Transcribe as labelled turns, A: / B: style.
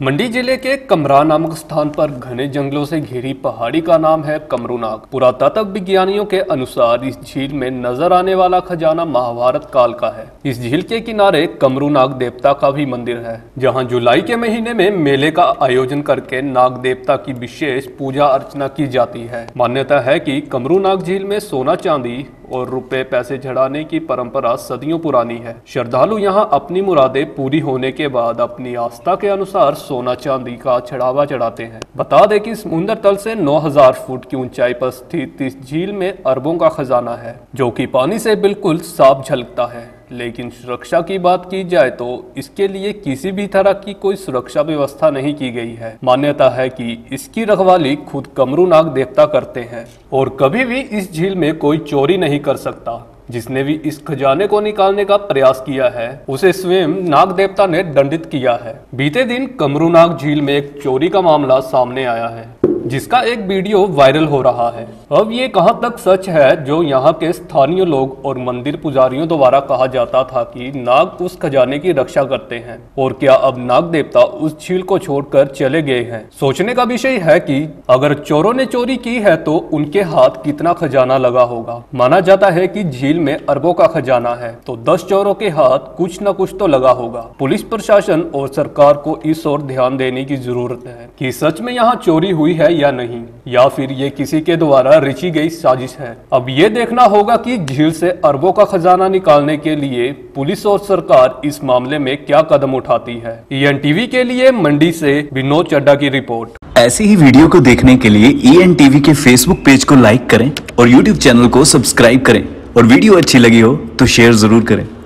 A: मंडी जिले के कमरा नामक स्थान पर घने जंगलों से घिरी पहाड़ी का नाम है कमरूनाग। पुरातत्व विज्ञानियों के अनुसार इस झील में नजर आने वाला खजाना महाभारत काल का है। इस झील के किनारे कमरूनाग देवता का भी मंदिर है, जहां जुलाई के महीने में मेले का आयोजन करके नाग देवता की विशेष पूजा अर्चना की जाती है। मान्यता है कि कमरूनाग झील में सोना चांदी और रुपए पैसे चढ़ाने की परंपरा सदियों पुरानी है। श्रद्धालु यहां अपनी मुरादें पूरी होने के बाद अपनी आस्था के अनुसार सोना चांदी का चढ़ावा चढ़ाते हैं। बता दें कि समुद्र तल से 9000 फुट की ऊंचाई पर स्थित इस झील में अरबों का खजाना है, जो कि पानी से बिल्कुल साफ झलकता है। लेकिन सुरक्षा की बात की जाए तो इसके लिए किसी भी तरह की कोई सुरक्षा व्यवस्था नहीं की गई है। मान्यता है कि इसकी रखवाली खुद कमरूनाग देवता करते हैं और कभी भी इस झील में कोई चोरी नहीं कर सकता। जिसने भी इस खजाने को निकालने का प्रयास किया है उसे स्वयं नाग देवता ने दंडित किया है। बीते दिन कमरूनाग झील में एक चोरी का मामला सामने आया है, जिसका एक वीडियो वायरल हो रहा है। अब ये कहां तक सच है, जो यहाँ के स्थानीय लोग और मंदिर पुजारियों द्वारा कहा जाता था कि नाग उस खजाने की रक्षा करते हैं, और क्या अब नाग देवता उस झील को छोड़कर चले गए हैं? सोचने का विषय है कि अगर चोरों ने चोरी की है तो उनके हाथ कितना खजाना लगा होगा। माना जाता है कि झील में अरबों का खजाना है, तो 10 चोरों के हाथ कुछ न कुछ तो लगा होगा। पुलिस प्रशासन और सरकार को इस ओर ध्यान देने की जरूरत है कि सच में यहाँ चोरी हुई है या नहीं, या फिर ये किसी के द्वारा रची गई साजिश है। अब ये देखना होगा कि झील से अरबों का खजाना निकालने के लिए पुलिस और सरकार इस मामले में क्या कदम उठाती है। EN के लिए मंडी से विनोद चड्ढा की रिपोर्ट।
B: ऐसी ही वीडियो को देखने के लिए EN के फेसबुक पेज को लाइक करें और YouTube चैनल को सब्सक्राइब करें, और वीडियो अच्छी लगी हो तो शेयर जरूर करें।